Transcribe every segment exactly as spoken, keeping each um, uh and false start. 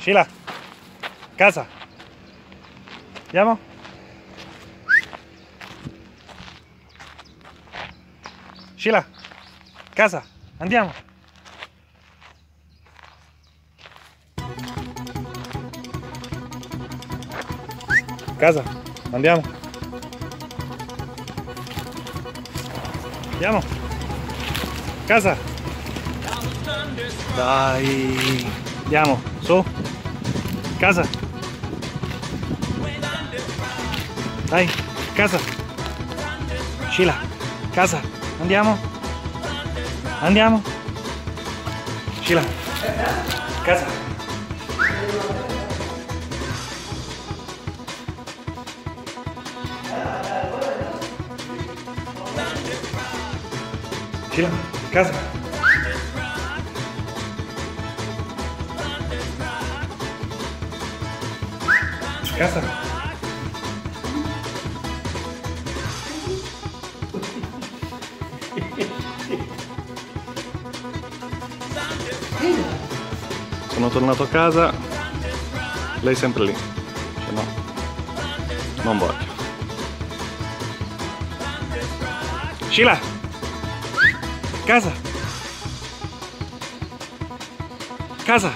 Sheila, casa. Andiamo? Sheila, casa, andiamo. Casa, andiamo. Andiamo. Casa. Dai. Andiamo, su. Casa. Dai, casa. Sheila, casa. Andiamo. Andiamo. Sheila, casa. Sheila, casa. Casa. Sono tornato a casa, lei è sempre lì, cioè no, non voglio. Sheila, casa, casa,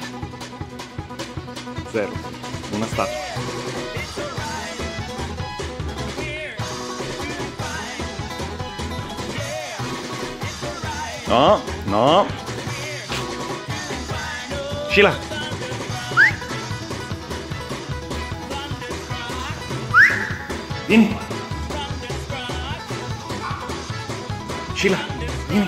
zero, una statua. No, no. Sheila. Vieni. Sheila, vieni.